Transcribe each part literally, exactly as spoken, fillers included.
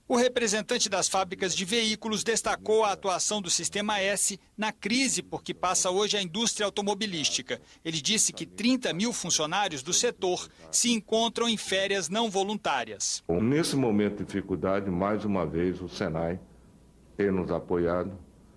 O representante das fábricas de veículos destacou a atuação do Sistema S na crise por que passa hoje a indústria automobilística. Ele disse que trinta mil funcionários do setor se encontram em férias não voluntárias. Nesse momento de dificuldade, mais uma vez, o Senai tem nos apoiado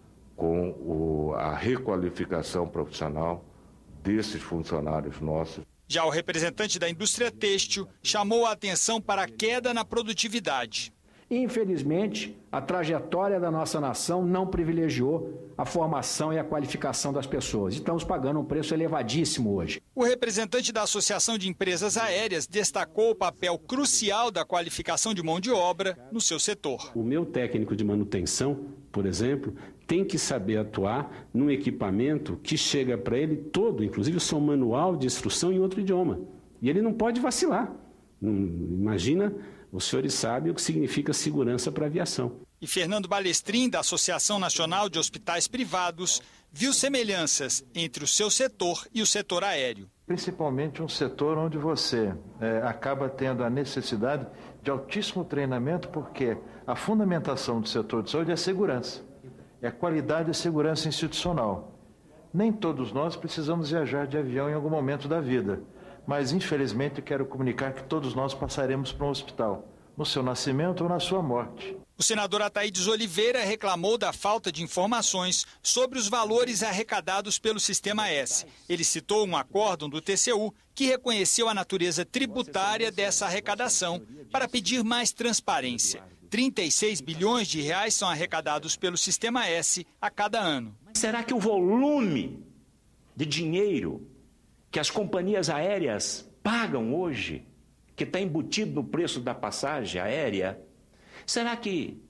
com o, a requalificação profissional desses funcionários nossos. Já o representante da indústria têxtil chamou a atenção para a queda na produtividade. Infelizmente, a trajetória da nossa nação não privilegiou a formação e a qualificação das pessoas. Estamos pagando um preço elevadíssimo hoje. O representante da Associação de Empresas Aéreas destacou o papel crucial da qualificação de mão de obra no seu setor. O meu técnico de manutenção, por exemplo, tem que saber atuar num equipamento que chega para ele todo, inclusive o seu manual de instrução em outro idioma. E ele não pode vacilar. Não, imagina... Os senhores sabem o que significa segurança para a aviação. E Fernando Balestrin, da Associação Nacional de Hospitais Privados, viu semelhanças entre o seu setor e o setor aéreo. Principalmente um setor onde você é, acaba tendo a necessidade de altíssimo treinamento, porque a fundamentação do setor de saúde é a segurança, é a qualidade e segurança institucional. Nem todos nós precisamos viajar de avião em algum momento da vida. Mas, infelizmente, quero comunicar que todos nós passaremos para um hospital, no seu nascimento ou na sua morte. O senador Ataídes Oliveira reclamou da falta de informações sobre os valores arrecadados pelo Sistema S. Ele citou um acórdão do T C U que reconheceu a natureza tributária dessa arrecadação para pedir mais transparência. trinta e seis bilhões de reais são arrecadados pelo Sistema S a cada ano. Será que o volume de dinheiro que as companhias aéreas pagam hoje, que está embutido no preço da passagem aérea, será que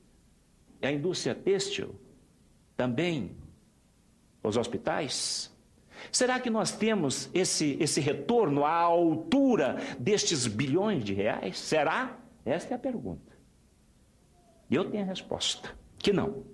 a indústria têxtil também, os hospitais? Será que nós temos esse, esse retorno à altura destes bilhões de reais? Será? Esta é a pergunta. E eu tenho a resposta, que não.